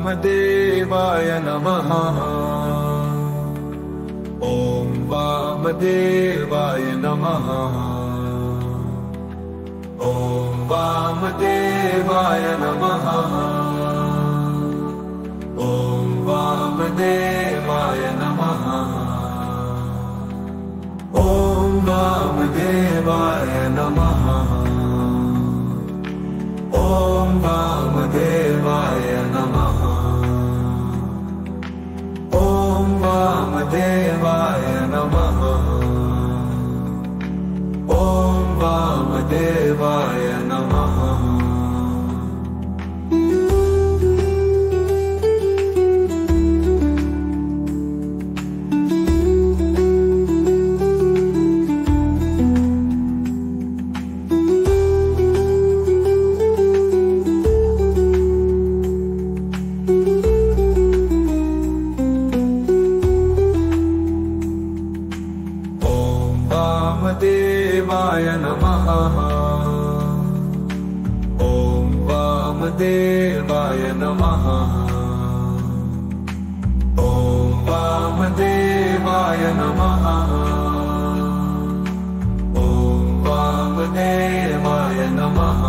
वामदेवाय नमः। ॐ वामदेवाय नमः। ॐ वामदेवाय नमः। ॐ वामदेवाय नमः। ॐ वामदेवाय नमः। ॐ वामदेवाय नमः। ॐ वामदेवाय नमः। ॐ वामदेवाय नमः। वामदेवाय नमः। ॐ वामदेवाय नमः। ॐ वामदेवाय नमः। ॐ वामदेवाय नमः।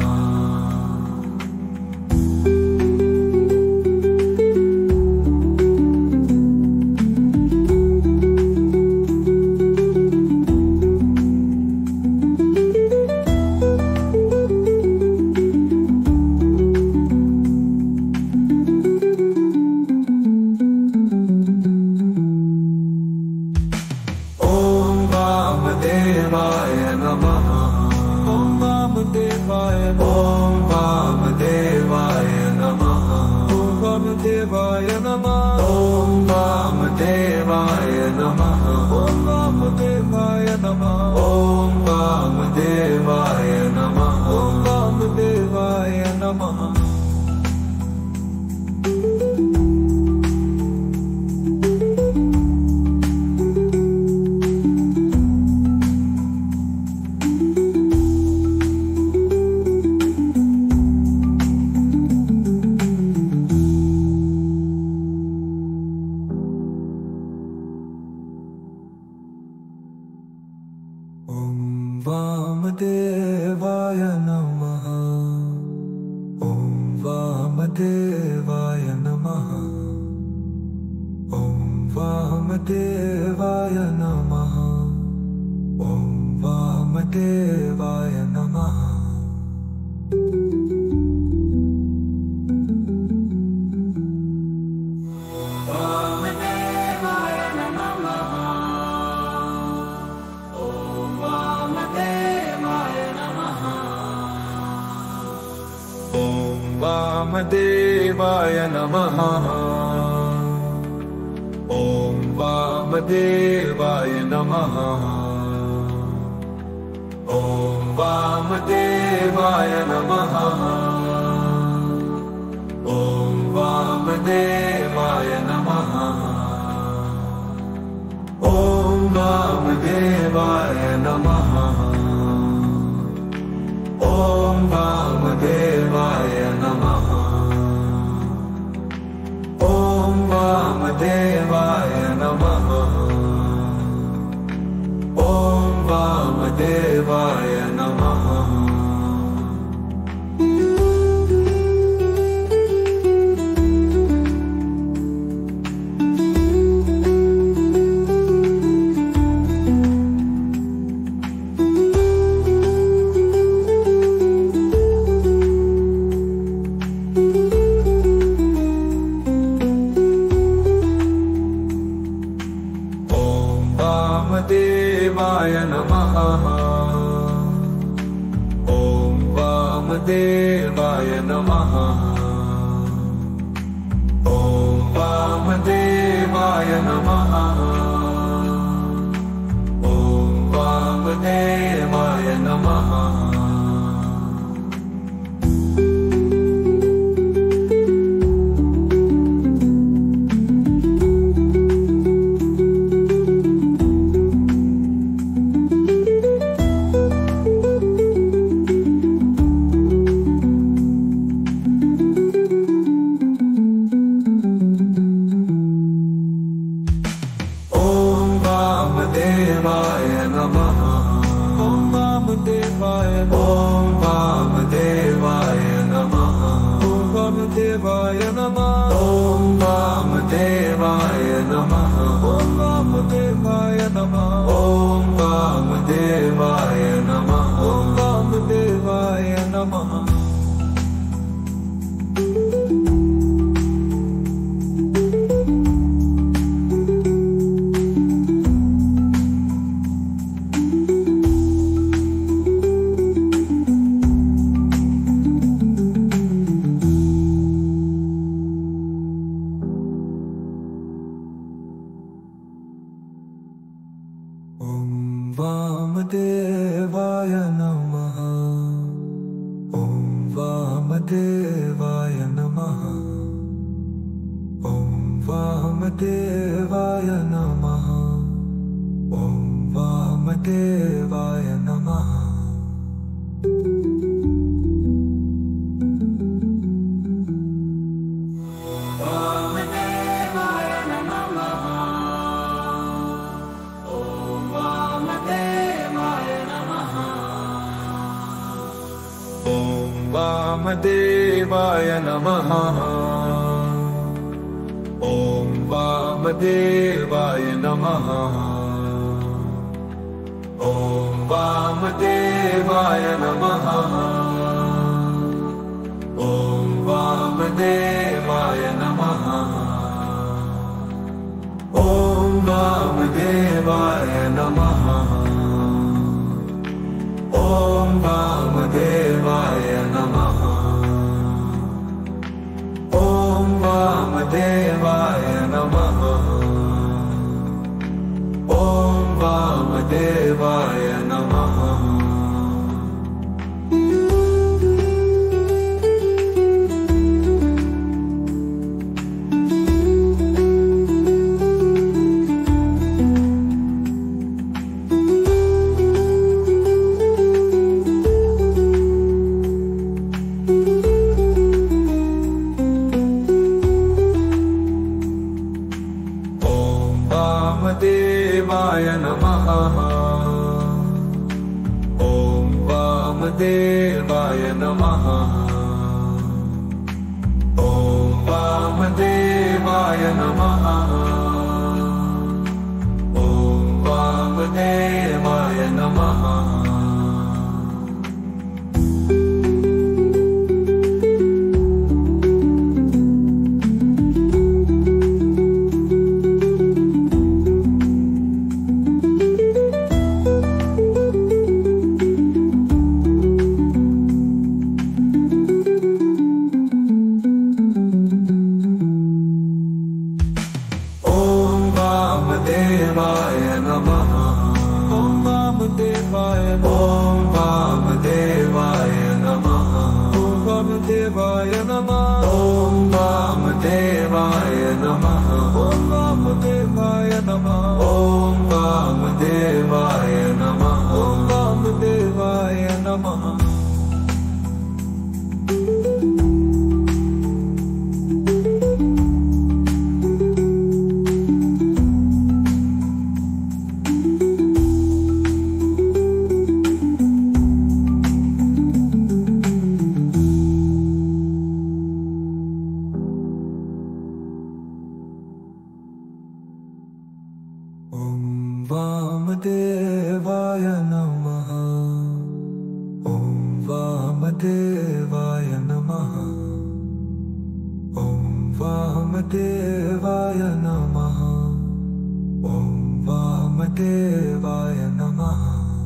वामदेवाय नमः। ॐ वामदेवाय नमः। ॐ वामदेवाय नमः। ॐ वामदेवाय नमः। ॐ वामदेवाय नमः। ॐ वामदेवाय नमः। ॐ वामदेवाय नमः। वामदेवाय नमः। ॐ वामदेवाय नमः। ॐ वामदेवाय नमः। ॐ वामदेवाय नमः। वामदेवाय नमः। ॐ वामदेवाय नमः। ॐ वामदेवाय नमः। ॐ वामदेवाय नमः। ॐ वामदेवाय नमः। ॐ वामदेवाय नमः। ॐ वामदेवाय नमः। ॐ वामदेवाय नमः। वामदेवाय नमः। ॐ वामदेवाय नमः। ॐ वामदेवाय नमः। ॐ वामदेवाय नमः। वामदेवाय नमः। ॐ वामदेवाय ॐ वामदेवाय नमः। ॐ वामदेवाय नमः। ॐ वामदेवाय नमः। ॐ वामदेवाय नमः। ॐ वामदेवाय नमः। ॐ वामदेवाय नमः। वामदेवाय नमः। ॐ वामदेवाय नमः। ॐ वामदेवाय नमः। ॐ वामदेवाय नमः। वामदेवाय नमः। ॐ वामदेवाय नमः। ॐ वामदेवाय नमः। ॐ वामदेवाय नमः। ॐ वामदेवाय नमः। ॐ वामदेवाय नमः। ॐ वामदेवाय नमः। ॐ वामदेवाय नमः। वामदेवाय नमः। ॐ वामदेवाय नमः। ॐ वामदेवाय नमः। ॐ वामदेवाय नमः। वामदेवाय नमः। ॐ वामदेवाय ॐ वामदेवाय नमः। ॐ वामदेवाय नमः। ॐ वामदेवाय नमः। ॐ वामदेवाय नमः। ॐ वामदेवाय नमः। ॐ वामदेवाय नमः। वामदेवाय नमः। ॐ वामदेवाय नमः। ॐ वामदेवाय नमः। ॐ वामदेवाय नमः।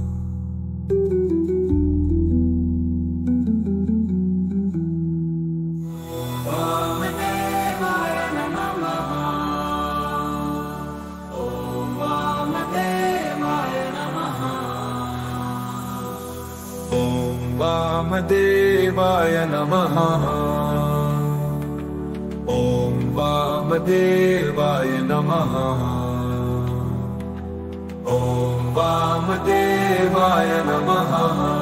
वामदेवाय नमः। ॐ वामदेवाय नमः। ॐ वामदेवाय नमः।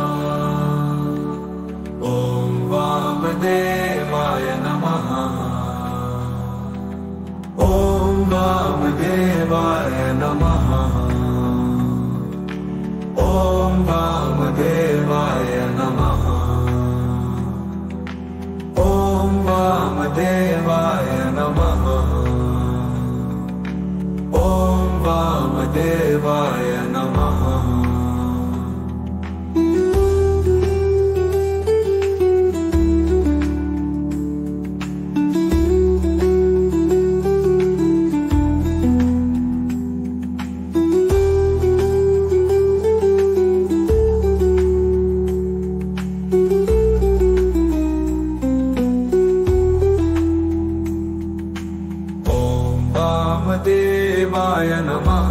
ॐ वामदेवाय नमः। ॐ वामदेवाय नमः। ॐ वामदेवाय नमः। ॐ वामदेवाय नमः। ॐ वामदेवाय नमः। वामदेवाय नमः।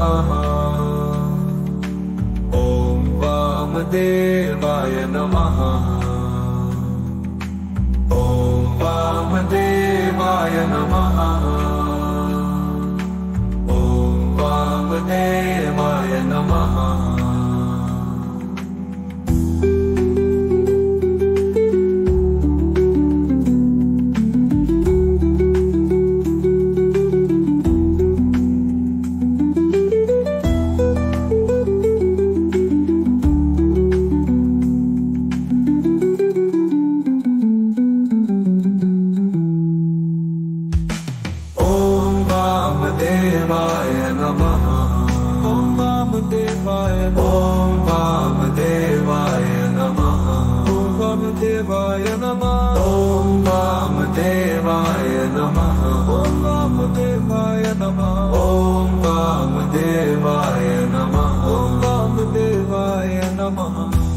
ॐ वामदेवाय नमः। ॐ वामदेवाय नमः। ॐ वामदेवाय नमः। वामदेवाय नमः। ॐ वामदेवाय नमः। ॐ वामदेवाय नमः। ॐ वामदेवाय नमः। ॐ वामदेवाय नमः। ॐ वामदेवाय नमः। ॐ वामदेवाय नमः।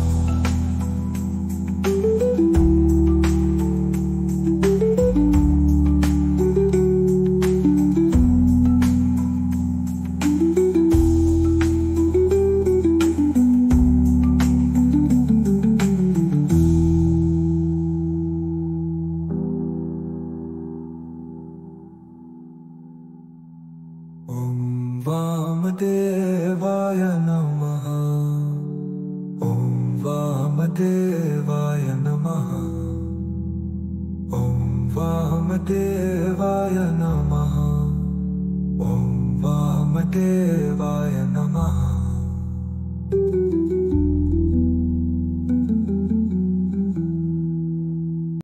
वामदेवाय नमः। ॐ वामदेवाय नमः। ॐ वामदेवाय नमः। ॐ वामदेवाय नमः।